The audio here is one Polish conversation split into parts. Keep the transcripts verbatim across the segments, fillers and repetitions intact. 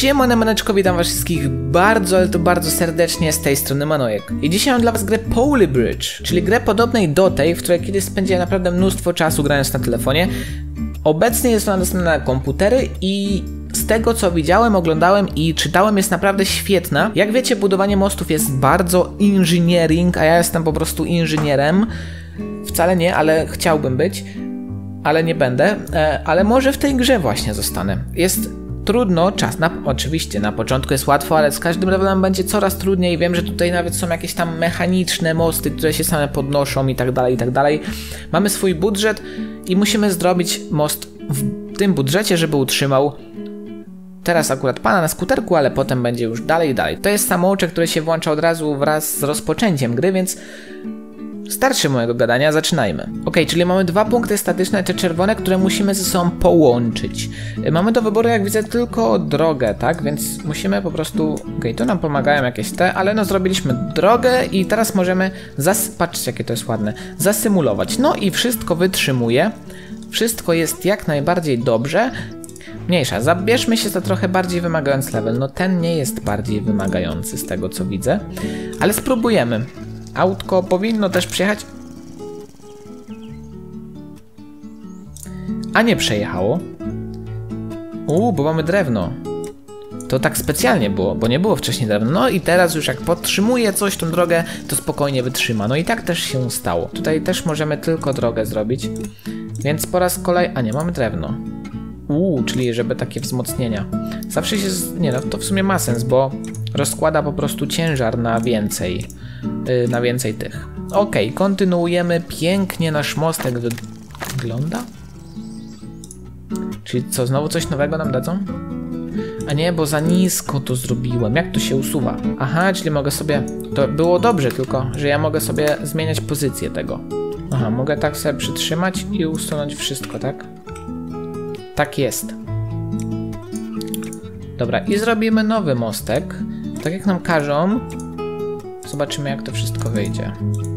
Siema, maneczko, witam was wszystkich bardzo, ale to bardzo serdecznie, z tej strony Manojek. I dzisiaj mam dla was grę Poly Bridge, czyli grę podobnej do tej, w której kiedyś spędziłem naprawdę mnóstwo czasu grając na telefonie. Obecnie jest ona dostępna na komputery i z tego co widziałem, oglądałem i czytałem, jest naprawdę świetna. Jak wiecie, budowanie mostów jest bardzo engineering, a ja jestem po prostu inżynierem. Wcale nie, ale chciałbym być, ale nie będę, ale może w tej grze właśnie zostanę. Jest trudno, czas, na, oczywiście na początku jest łatwo, ale z każdym levelem będzie coraz trudniej. Wiem, że tutaj nawet są jakieś tam mechaniczne mosty, które się same podnoszą i tak dalej, i tak dalej. Mamy swój budżet i musimy zrobić most w tym budżecie, żeby utrzymał. Teraz akurat pana na skuterku, ale potem będzie już dalej i dalej. To jest samouczek, który się włącza od razu wraz z rozpoczęciem gry, więc starczy mojego gadania, zaczynajmy. Ok, czyli mamy dwa punkty statyczne, te czerwone, które musimy ze sobą połączyć. Mamy do wyboru, jak widzę, tylko drogę, tak? Więc musimy po prostu... Ok, tu nam pomagają jakieś te, ale no zrobiliśmy drogę i teraz możemy... Zas... Patrzcie, jakie to jest ładne. Zasymulować. No i wszystko wytrzymuje. Wszystko jest jak najbardziej dobrze. Mniejsza, zabierzmy się za trochę bardziej wymagający level. No ten nie jest bardziej wymagający z tego, co widzę. Ale spróbujemy. Autko powinno też przejechać. A nie przejechało. Uuu, bo mamy drewno. To tak specjalnie było, bo nie było wcześniej drewna. No i teraz już jak podtrzymuje coś tą drogę, to spokojnie wytrzyma. No i tak też się stało. Tutaj też możemy tylko drogę zrobić. Więc po raz kolejny... A nie, mamy drewno. Uuu, czyli żeby takie wzmocnienia. Zawsze się... Z... Nie no, to w sumie ma sens, bo rozkłada po prostu ciężar na więcej. Yy, na więcej tych. Ok, kontynuujemy. Pięknie nasz mostek wy... wygląda. Czyli co, znowu coś nowego nam dadzą? A nie, bo za nisko to zrobiłem. Jak to się usuwa? Aha, czyli mogę sobie... To było dobrze, tylko że ja mogę sobie zmieniać pozycję tego. Aha, mogę tak sobie przytrzymać i usunąć wszystko, tak? Tak jest. Dobra, i zrobimy nowy mostek. Tak jak nam każą. Zobaczymy, jak to wszystko wyjdzie.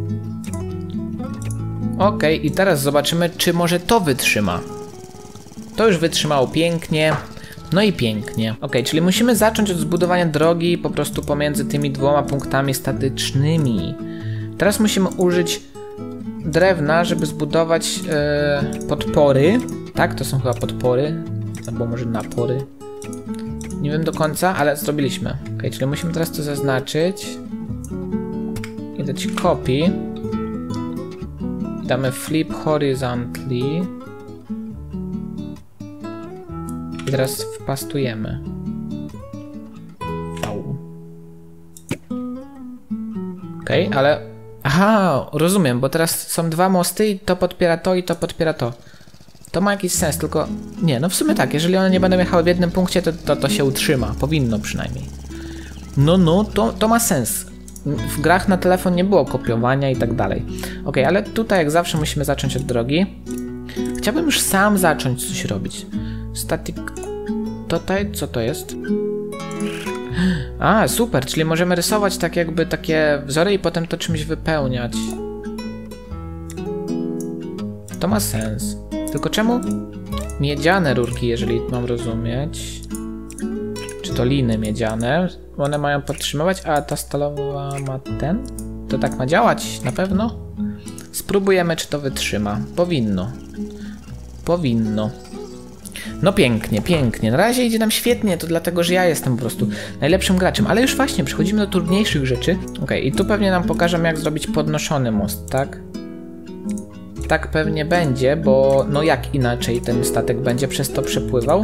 Ok, i teraz zobaczymy, czy może to wytrzyma. To już wytrzymało pięknie. No i pięknie. Ok, czyli musimy zacząć od zbudowania drogi po prostu pomiędzy tymi dwoma punktami statycznymi. Teraz musimy użyć drewna, żeby zbudować yy, podpory. Tak, to są chyba podpory. Albo może napory. Nie wiem do końca, ale zrobiliśmy. Ok, czyli musimy teraz to zaznaczyć. I dać copy. Damy flip horizontally. I teraz wpastujemy. V. Ok, ale... Aha, rozumiem, bo teraz są dwa mosty i to podpiera to i to podpiera to. To ma jakiś sens, tylko... Nie, no w sumie tak, jeżeli one nie będą jechały w jednym punkcie, to to, to się utrzyma. Powinno przynajmniej. No, no, to, to ma sens. W grach na telefon nie było kopiowania i tak dalej. Ok, ale tutaj jak zawsze musimy zacząć od drogi. Chciałbym już sam zacząć coś robić. Static... Tutaj, co to jest? A, super, czyli możemy rysować tak jakby takie wzory i potem to czymś wypełniać. To ma sens. Tylko czemu miedziane rurki, jeżeli mam rozumieć? Czy to liny miedziane? One mają podtrzymywać, a ta stalowa ma ten? To tak ma działać, na pewno? Spróbujemy, czy to wytrzyma. Powinno. Powinno. No pięknie, pięknie. Na razie idzie nam świetnie, to dlatego, że ja jestem po prostu najlepszym graczem. Ale już właśnie, przechodzimy do trudniejszych rzeczy. Ok, i tu pewnie nam pokażą, jak zrobić podnoszony most, tak? Tak pewnie będzie, bo no jak inaczej ten statek będzie przez to przepływał?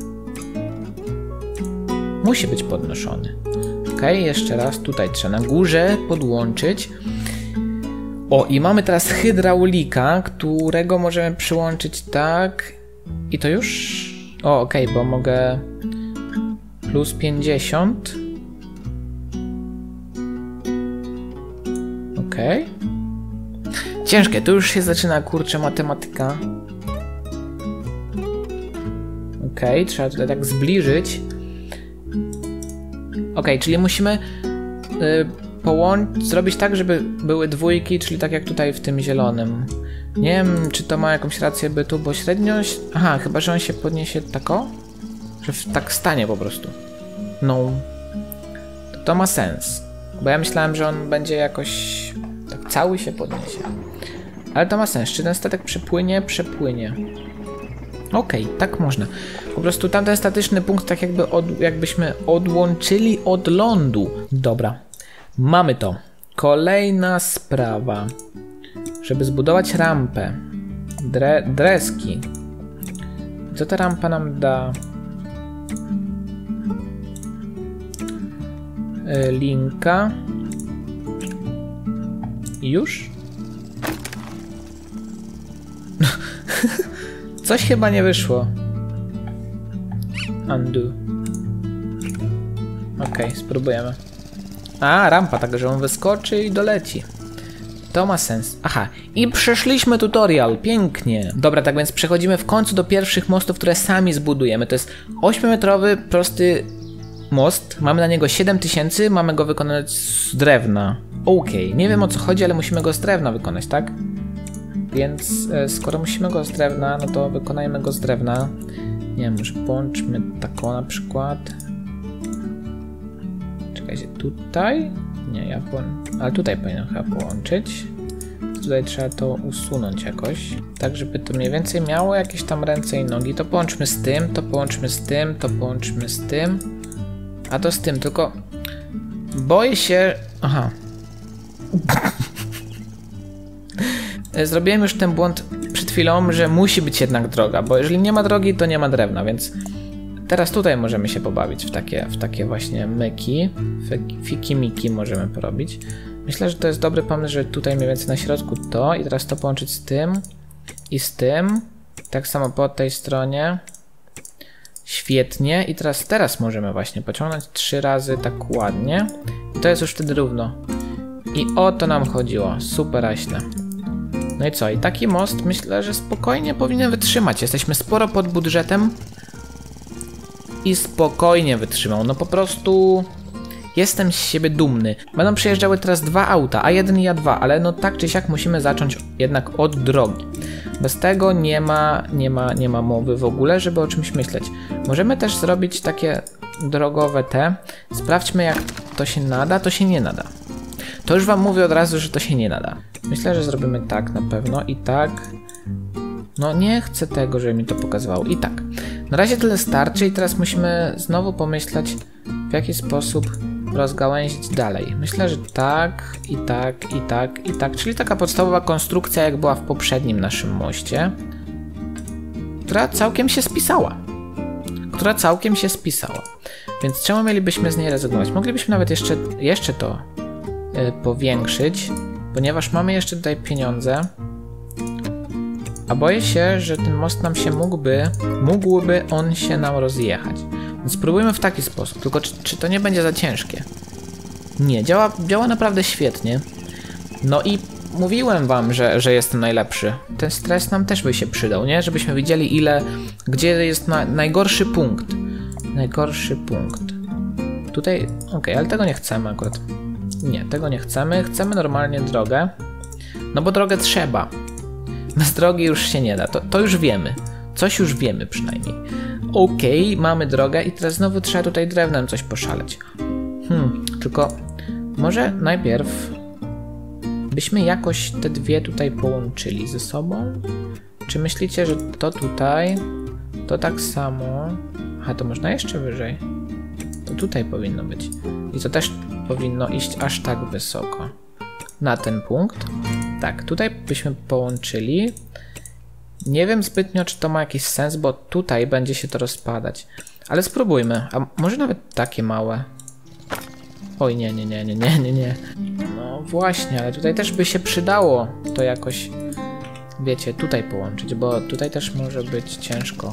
Musi być podnoszony. Ok, jeszcze raz, tutaj trzeba na górze podłączyć. O, i mamy teraz hydraulika, którego możemy przyłączyć tak. I to już? O, ok, bo mogę plus pięćdziesiąt. Ok. Ciężkie, tu już się zaczyna, kurczę, matematyka. Ok, trzeba tutaj tak zbliżyć. Ok, czyli musimy y, połączyć, zrobić tak, żeby były dwójki, czyli tak jak tutaj w tym zielonym. Nie wiem, czy to ma jakąś rację bytu, bo średnio... Aha, chyba że on się podniesie tako? Że tak stanie po prostu. No. To, to ma sens. Bo ja myślałem, że on będzie jakoś... tak cały się podniesie. Ale to ma sens. Czy ten statek przepłynie? Przepłynie. Okej, okay, tak można. Po prostu tamten statyczny punkt tak jakby od, jakbyśmy odłączyli od lądu. Dobra. Mamy to. Kolejna sprawa. Żeby zbudować rampę. Dre, dreski. Co ta rampa nam da? Yy, linka. I już? Coś chyba nie wyszło. Undo. Okej, okay, spróbujemy. A, rampa, tak że on wyskoczy i doleci. To ma sens. Aha, i przeszliśmy tutorial. Pięknie. Dobra, tak więc przechodzimy w końcu do pierwszych mostów, które sami zbudujemy. To jest ośmiometrowy, prosty most. Mamy na niego siedem tysięcy, mamy go wykonać z drewna. Okej, okay. Nie wiem o co chodzi, ale musimy go z drewna wykonać, tak? Więc e, skoro musimy go z drewna, no to wykonajmy go z drewna. Nie wiem, może połączmy taką na przykład. Czekajcie, tutaj? Nie, ja po... ale tutaj powinienem chyba połączyć. Tutaj trzeba to usunąć jakoś. Tak, żeby to mniej więcej miało jakieś tam ręce i nogi. To połączmy z tym, to połączmy z tym, to połączmy z tym. A to z tym, tylko... boję się... Aha. Zrobiłem już ten błąd przed chwilą, że musi być jednak droga, bo jeżeli nie ma drogi, to nie ma drewna, więc teraz tutaj możemy się pobawić w takie, w takie właśnie myki, fiki-miki możemy porobić. Myślę, że to jest dobry pomysł, że tutaj mniej więcej na środku to i teraz to połączyć z tym i z tym, tak samo po tej stronie. Świetnie i teraz, teraz możemy właśnie pociągnąć trzy razy tak ładnie i to jest już wtedy równo. I o to nam chodziło, super aśne. No i co? I taki most myślę, że spokojnie powinien wytrzymać. Jesteśmy sporo pod budżetem i spokojnie wytrzymał. No po prostu jestem z siebie dumny. Będą przyjeżdżały teraz dwa auta, A jeden i A dwa, ale no tak czy siak musimy zacząć jednak od drogi. Bez tego nie ma, nie ma, nie ma mowy w ogóle, żeby o czymś myśleć. Możemy też zrobić takie drogowe te. Sprawdźmy jak to się nada, to się nie nada. To już wam mówię od razu, że to się nie nada. Myślę, że zrobimy tak na pewno i tak. No nie chcę tego, żeby mi to pokazywało. I tak. Na razie tyle starczy i teraz musimy znowu pomyśleć, w jaki sposób rozgałęzić dalej. Myślę, że tak, i tak, i tak, i tak. Czyli taka podstawowa konstrukcja, jak była w poprzednim naszym moście. Która całkiem się spisała. Która całkiem się spisała. Więc czemu mielibyśmy z niej rezygnować? Moglibyśmy nawet jeszcze, jeszcze to yy, powiększyć, ponieważ mamy jeszcze tutaj pieniądze. A boję się, że ten most nam się mógłby, mógłby on się nam rozjechać. Więc spróbujmy w taki sposób, tylko czy, czy to nie będzie za ciężkie? Nie, działa, działa naprawdę świetnie. No i mówiłem wam, że, że jestem najlepszy. Ten stres nam też by się przydał, nie? Żebyśmy widzieli ile, gdzie jest na, najgorszy punkt. Najgorszy punkt. Tutaj, okej, okay, ale tego nie chcemy akurat. Nie, tego nie chcemy, chcemy normalnie drogę. No bo drogę trzeba. Bez drogi już się nie da, to, to już wiemy. Coś już wiemy przynajmniej. Okej, okay, mamy drogę i teraz znowu trzeba tutaj drewnem coś poszaleć. Hmm, tylko może najpierw byśmy jakoś te dwie tutaj połączyli ze sobą? Czy myślicie, że to tutaj, to tak samo? Aha, to można jeszcze wyżej. To tutaj powinno być. I to też powinno iść aż tak wysoko. Na ten punkt. Tak, tutaj byśmy połączyli. Nie wiem zbytnio, czy to ma jakiś sens, bo tutaj będzie się to rozpadać. Ale spróbujmy. A może nawet takie małe. Oj, nie, nie, nie, nie, nie, nie, nie. No właśnie, ale tutaj też by się przydało to jakoś, wiecie, tutaj połączyć, bo tutaj też może być ciężko.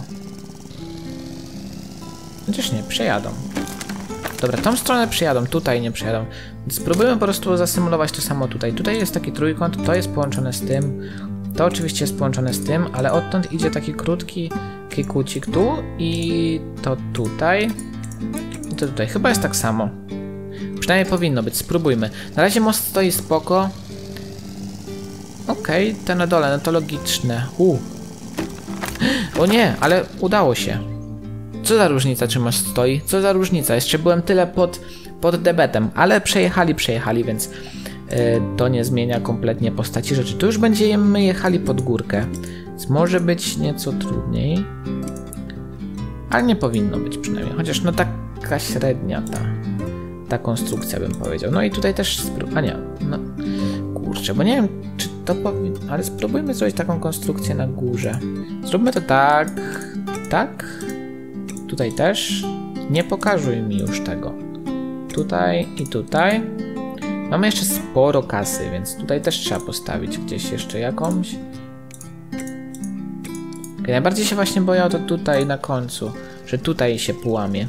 Chociaż nie, przejadą. Dobra, tą stronę przyjadą, tutaj nie przyjadą. Spróbujmy po prostu zasymulować to samo tutaj. Tutaj jest taki trójkąt, to jest połączone z tym. To oczywiście jest połączone z tym, ale odtąd idzie taki krótki kikucik tu i to tutaj. I to tutaj. Chyba jest tak samo. Przynajmniej powinno być. Spróbujmy. Na razie most stoi spoko. Okej, okay, te na dole, no to logiczne. U. O nie, ale udało się. Co za różnica, czy most stoi? Co za różnica? Jeszcze byłem tyle pod, pod debetem, ale przejechali, przejechali, więc yy, to nie zmienia kompletnie postaci rzeczy. Tu już będziemy jechali pod górkę, więc może być nieco trudniej. Ale nie powinno być przynajmniej, chociaż no taka średnia ta, ta konstrukcja bym powiedział. No i tutaj też, a nie, no kurczę, bo nie wiem czy to powinno, ale spróbujmy zrobić taką konstrukcję na górze. Zróbmy to tak, tak, tutaj też, nie pokażuj mi już tego. Tutaj i tutaj. Mamy jeszcze sporo kasy, więc tutaj też trzeba postawić gdzieś jeszcze jakąś. Najbardziej się właśnie boję o to tutaj na końcu, że tutaj się połamie.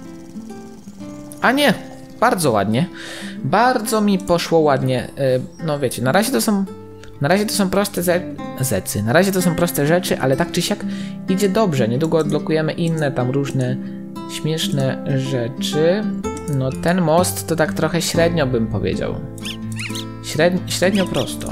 A nie, bardzo ładnie. Bardzo mi poszło ładnie. No wiecie, na razie to są na razie to są proste ze zecy. Na razie to są proste rzeczy, ale tak czy siak idzie dobrze. Niedługo odblokujemy inne tam różne śmieszne rzeczy. No ten most to tak trochę średnio bym powiedział. Średnio, średnio prosto.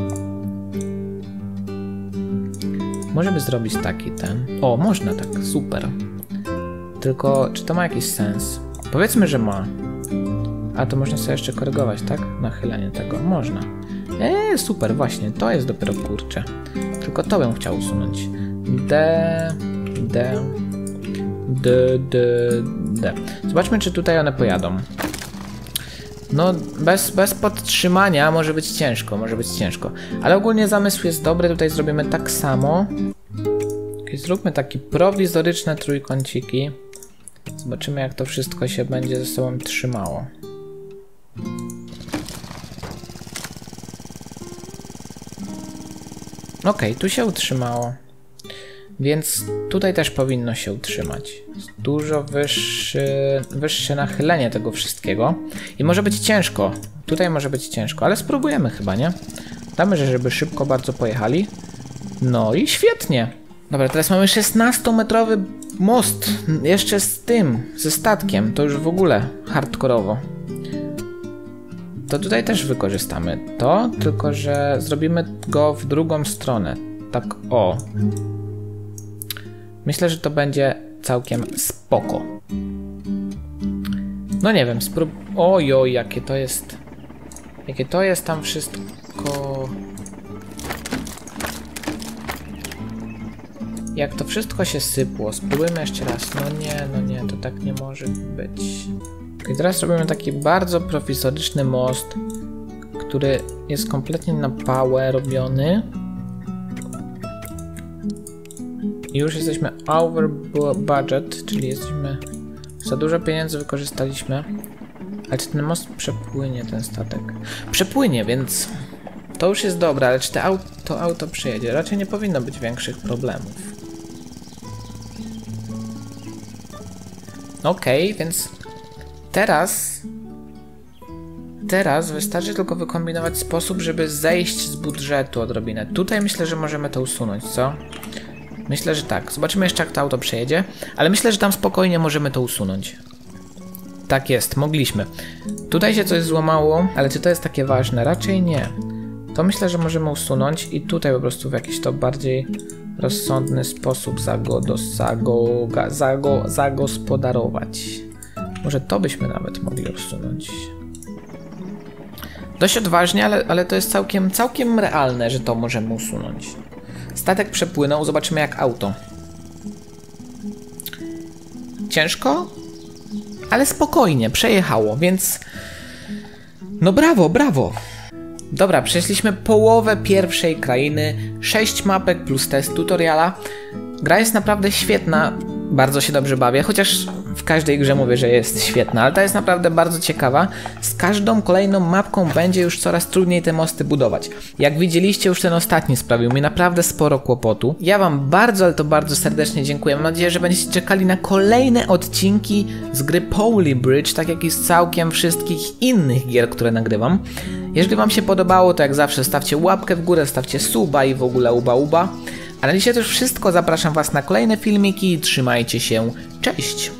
Możemy zrobić taki ten. O, można tak, super. Tylko, czy to ma jakiś sens? Powiedzmy, że ma. A to można sobie jeszcze korygować, tak? Nachylenie tego. Można. Eee, super, właśnie. To jest dopiero kurcze. Tylko to bym chciał usunąć. D, D, D, D, D. Zobaczmy, czy tutaj one pojadą. No, bez, bez podtrzymania może być ciężko, może być ciężko. Ale ogólnie zamysł jest dobry, tutaj zrobimy tak samo. Okay, zróbmy takie prowizoryczne trójkąciki. Zobaczymy, jak to wszystko się będzie ze sobą trzymało. Ok, tu się utrzymało. Więc tutaj też powinno się utrzymać. Jest dużo wyższy, wyższe nachylenie tego wszystkiego. I może być ciężko. Tutaj może być ciężko, ale spróbujemy chyba, nie? Damy, żeby szybko bardzo pojechali. No i świetnie. Dobra, teraz mamy szesnastometrowy most. Jeszcze z tym, ze statkiem. To już w ogóle hardkorowo. To tutaj też wykorzystamy to, tylko że zrobimy go w drugą stronę. Tak, o. Myślę, że to będzie całkiem spoko. No nie wiem, sprób... Oj, oj, jakie to jest... Jakie to jest tam wszystko... Jak to wszystko się sypło. Spróbujmy jeszcze raz. No nie, no nie, to tak nie może być. Okay, teraz robimy taki bardzo prowizoryczny most, który jest kompletnie na pałę robiony. I już jesteśmy over budget, czyli jesteśmy... Za dużo pieniędzy wykorzystaliśmy. Ale czy ten most przepłynie, ten statek? Przepłynie, więc to już jest dobre, ale czy to auto, to auto przyjedzie? Raczej nie powinno być większych problemów. Okej, okay, więc teraz... Teraz wystarczy tylko wykombinować sposób, żeby zejść z budżetu odrobinę. Tutaj myślę, że możemy to usunąć, co? Myślę, że tak. Zobaczymy jeszcze, jak to auto przejedzie. Ale myślę, że tam spokojnie możemy to usunąć. Tak jest, mogliśmy. Tutaj się coś złamało, ale czy to jest takie ważne? Raczej nie. To myślę, że możemy usunąć i tutaj po prostu w jakiś to bardziej rozsądny sposób zago, do, zago, zago, zagospodarować. Może to byśmy nawet mogli usunąć. Dość odważnie, ale, ale to jest całkiem, całkiem realne, że to możemy usunąć. Statek przepłynął, zobaczymy jak auto. Ciężko, ale spokojnie, przejechało, więc... No brawo, brawo! Dobra, przeszliśmy połowę pierwszej krainy, sześć mapek plus test tutoriala. Gra jest naprawdę świetna, bardzo się dobrze bawię, chociaż w każdej grze mówię, że jest świetna, ale ta jest naprawdę bardzo ciekawa. Z każdą kolejną mapką będzie już coraz trudniej te mosty budować. Jak widzieliście, już ten ostatni sprawił mi naprawdę sporo kłopotu. Ja wam bardzo, ale to bardzo serdecznie dziękuję. Mam nadzieję, że będziecie czekali na kolejne odcinki z gry Polybridge, tak jak i z całkiem wszystkich innych gier, które nagrywam. Jeżeli wam się podobało, to jak zawsze stawcie łapkę w górę, stawcie suba i w ogóle uba uba. A na dzisiaj to już wszystko, zapraszam was na kolejne filmiki i trzymajcie się, cześć!